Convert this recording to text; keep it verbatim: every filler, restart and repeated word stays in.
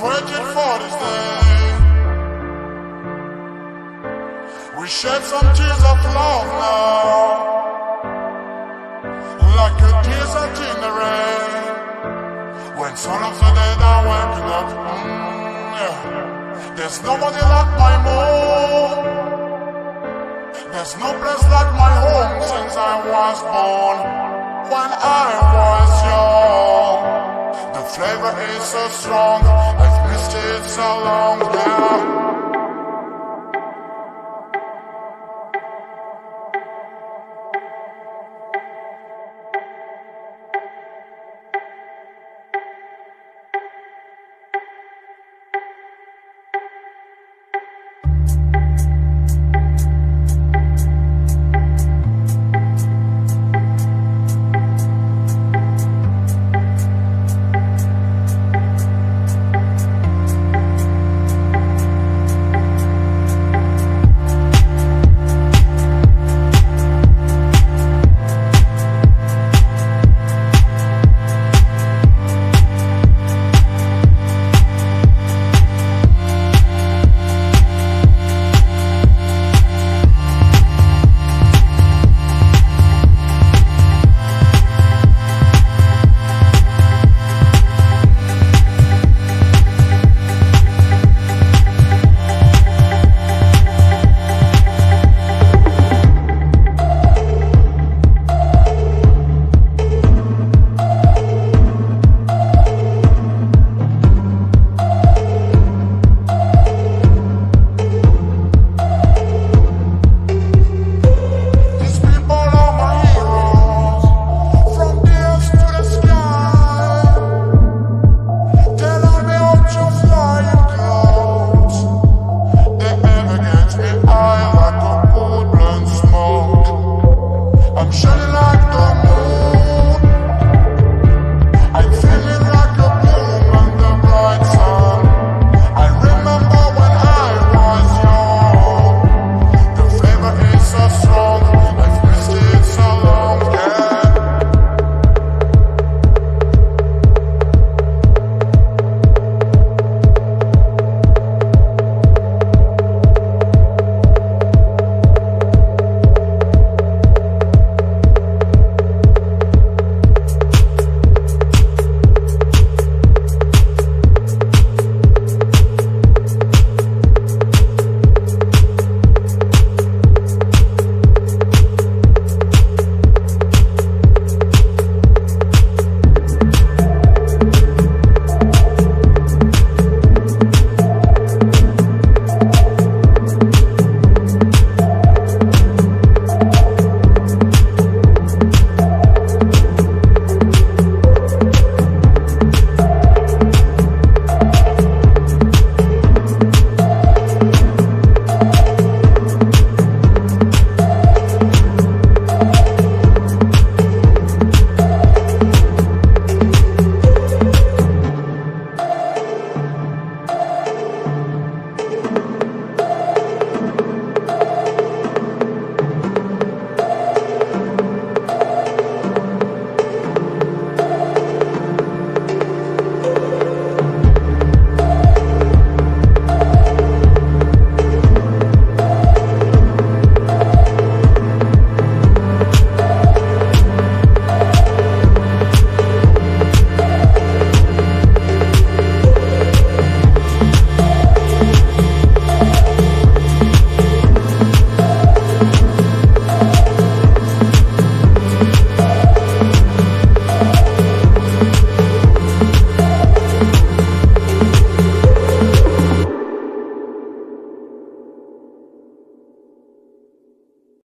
waited for this day. We shed some tears of love now, like a desert in the rain. When some of the dead are waking up, mm, yeah. There's nobody like my mom. There's no place like my home since I was born. When I was young, the flavor is so strong. I've missed it so long, yeah.